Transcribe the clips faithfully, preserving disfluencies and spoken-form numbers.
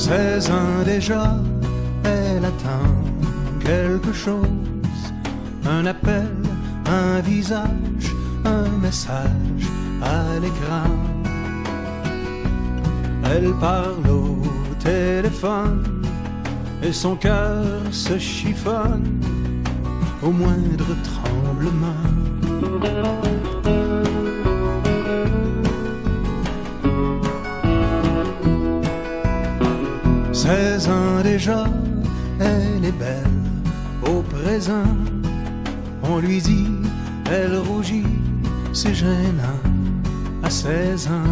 seize ans déjà, elle attend quelque chose, un appel, un visage, un message à l'écran. Elle parle au téléphone et son cœur se chiffonne au moindre tremblement. Seize ans déjà, elle est belle au présent. On lui dit, elle rougit, c'est gênant à seize ans.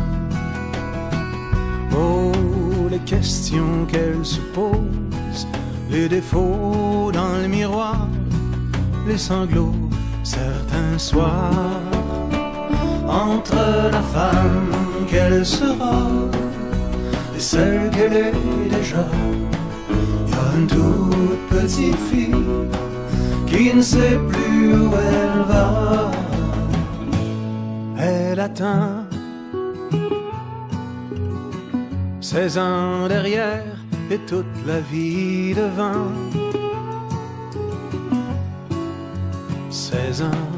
Oh, les questions qu'elle se pose, les défauts dans le miroir, les sanglots certains soirs. Entre la femme qu'elle sera et celle qu'elle est déjà, il y a une toute petite fille qui ne sait plus où elle va. Elle attend seize ans derrière et toute la vie devant. Seize ans.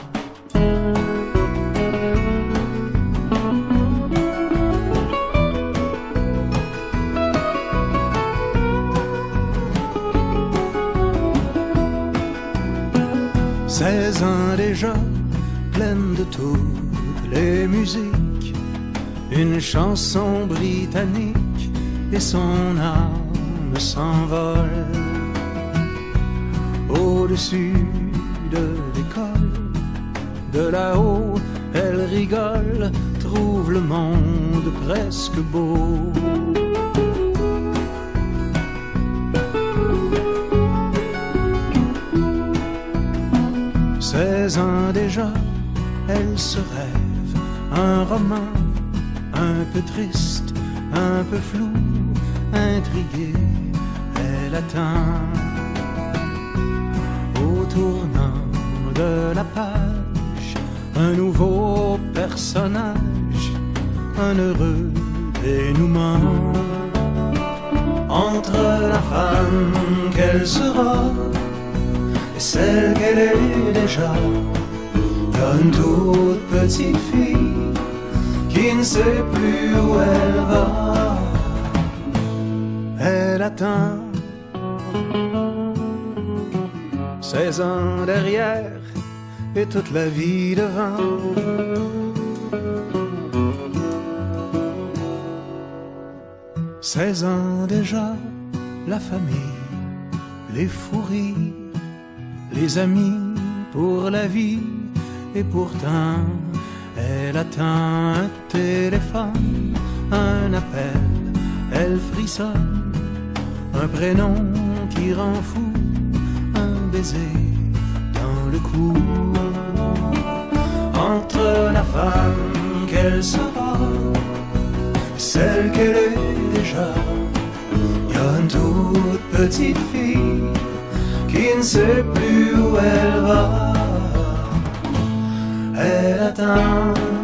Seize ans déjà, pleine de toutes les musiques, une chanson britannique et son âme s'envole. Au-dessus de l'école, de là-haut, elle rigole, trouve le monde presque beau. Seize ans déjà, elle se rêve un roman, un peu triste, un peu flou, intriguée, elle attend. Au tournant de la page, un nouveau personnage, un heureux dénouement. Entre la femme qu'elle sera et celle qu'elle est déjà, il y a une toute petite fille qui ne sait plus où elle va. Elle attend seize ans derrière et toute la vie devant. Seize ans déjà, la famille, les fous rires, les amis pour la vie, et pourtant elle attend un téléphone, un appel, elle frissonne, un prénom qui rend fou, un baiser dans le cou. Entre la femme qu'elle sera et celle qu'elle est déjà, il y a une toute petite fille qui ne sait plus où elle va. Elle attend